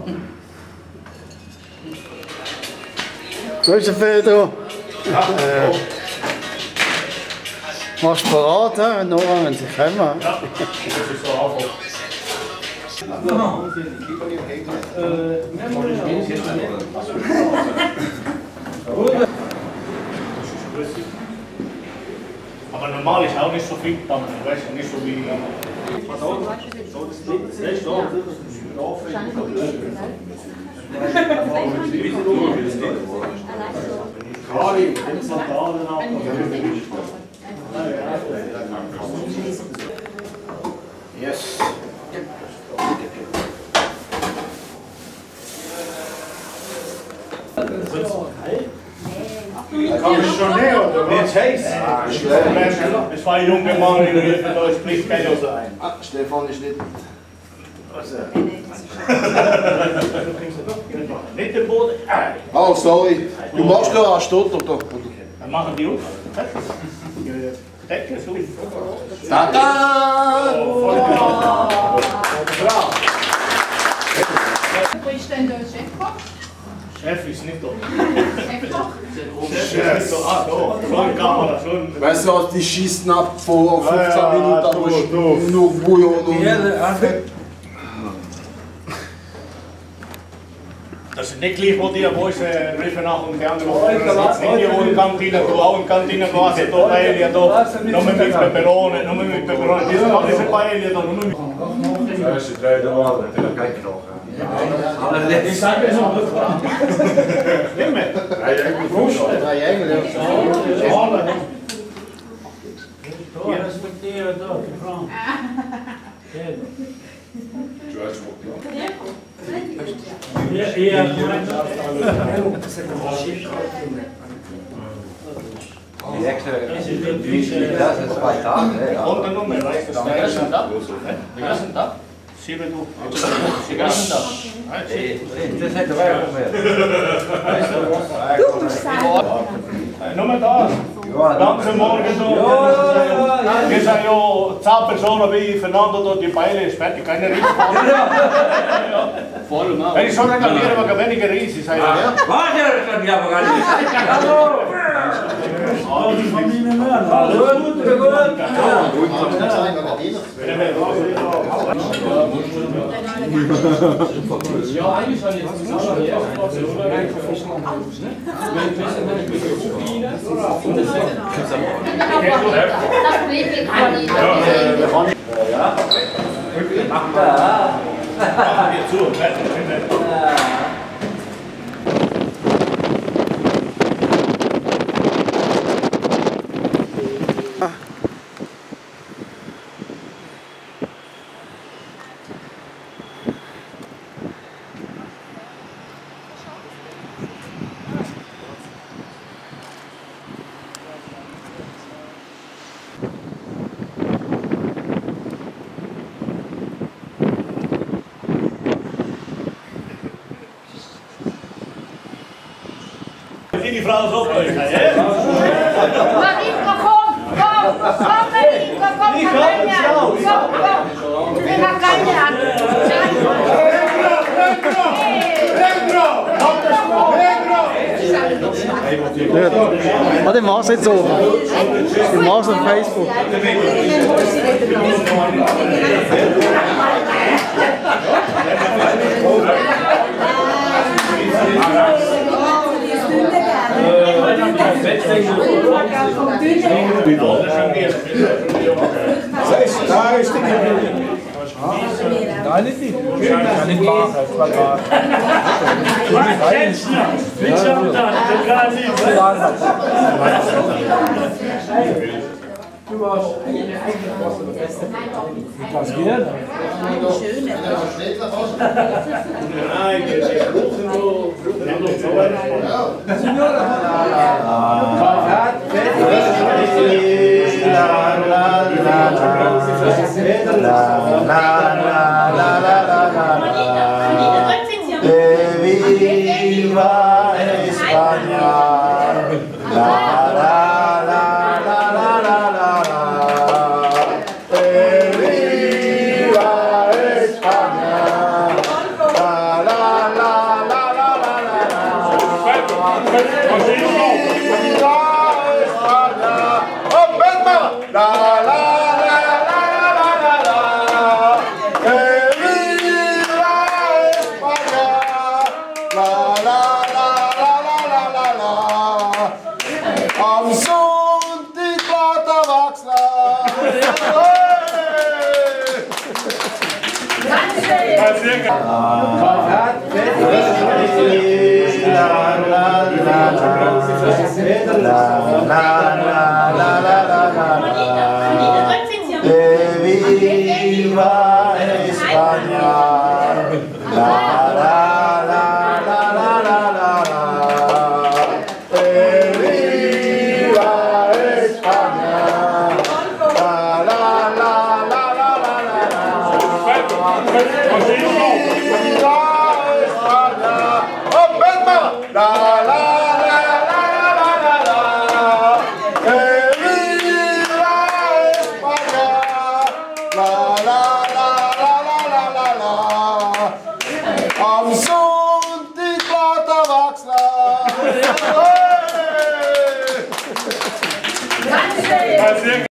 Grüß dich, Pedro. Machst du parat, wenn Nora, wenn sie kommen? Ja, das ist so einfach. Aber normal ist auch nicht so viel, aber du weißt ja nicht so wie. Kari, yes. Kann ich schon näher, oder? Wird's heiß? Es war ein junger Mann, da spricht keiner so ein. Ah, Stefan ist nicht. Nicht den Boden. Oh, sorry. Du machst nur einen Stotter, oder? Dann machen die auf. Decke, so. Tada! Wo ist denn der Chefkoch? Chef ist nicht da. Chefkoch? Chef ist da. Ah, da. Schon Kamera, schon. Weißt du, die schießen ab vor 15 Minuten, nur Bouillon. Das ist nicht gleich, wo die rufen nach und die anderen sitzen nicht in der Kantine, du auch in der Kantine, du hast da Paella, da, nur mit Peperone, nur mit Peperone. Das ist alles eine Paella, da, nur mit. Das ist der dritte Mal, natürlich kein Knochen. Ich sage es noch. Immer. Drei Engel. Ich respekteer dat, Frank. Das ist 2 Tage. Und dann Nummer, weißt du, das ist ein Tag. Den ganzen Tag. Sie wird du. Den ganzen Tag. Das hätte er auch mehr. Nummer da. Ganze Morgen so. Wir sind ja 10 Personen wie Fernando dort, die Beile ist fertig, keine Riese. Wenn ich schon reklamiere, aber weniger Riese ist. Warte, das kann ich aber gar nicht. Hallo! Oh, die Familie Mörner. Gut, gut. Ja, eigentlich schon jetzt zusammen die erste Portion rein verfischen am Haus, ne? Das Baby kann ich. Ja. Machen wir zu. Die Frau so blöd, Marika, komm! Komm, Marika, komm! Ich kann nicht raus! Komm! Ich kann keine Hand! Warte, ich mach's jetzt so. Ich mach's auf Facebook. Da ist die Nein, nicht die. Kann nicht machen, das war gerade. Du warst das geht? Viva España. La la la la la la la la. Viva España. La la Am Sonntag lässt er Viva España! La la la la la la la la. Viva España! La la la la la la la la. Viva España! Oh, Batman! La la la la la la la. Viva España! La la la la la la la la. Am Sonntag lässt er wachsen.